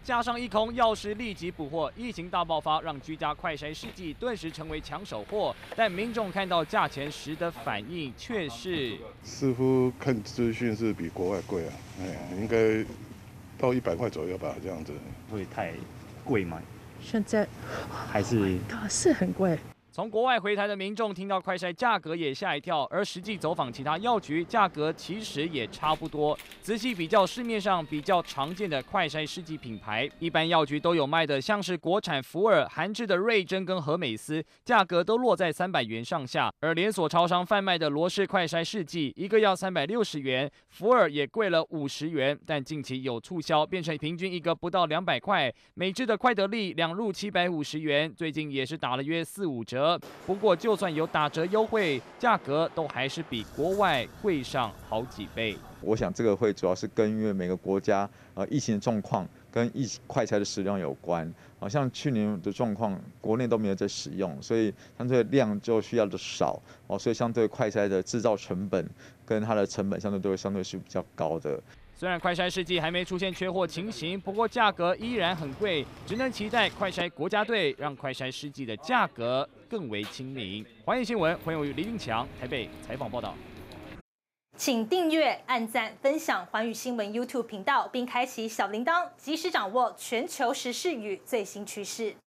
加上一空，药师立即补货。疫情大爆发，让居家快筛试剂顿时成为抢手货。但民众看到价钱时的反应却是， 似乎看资讯是比国外贵啊，应该到100块左右吧，这样子。 会太贵吗？ 现在还是是很贵。 从国外回台的民众听到快筛价格也吓一跳，而实际走访其他药局，价格其实也差不多。仔细比较市面上比较常见的快筛试剂品牌，一般药局都有卖的，像是国产福尔、韩制的瑞珍跟和美斯，价格都落在300元上下。而连锁超商贩卖的罗氏快筛试剂，一个要360元，福尔也贵了50元。但近期有促销，变成平均一个不到200块。美制的快得力2入750元，最近也是打了约4-5折。不过，就算有打折优惠，价格都还是比国外贵上好几倍。 我想这个会主要是跟因为每个国家疫情的状况跟快筛的使用有关。好像去年的状况，国内都没有在使用，所以相对量就需要的少所以相对快筛的制造成本跟它的成本相对是比较高的。 虽然快筛试剂还没出现缺货情形，不过价格依然很贵，只能期待快筛国家队让快筛试剂的价格更为亲民。环宇新闻，黄永宇、李俊强台北采访报道。 请订阅、按赞、分享环宇新闻 YouTube 频道，并开启小铃铛，及时掌握全球时事与最新趋势。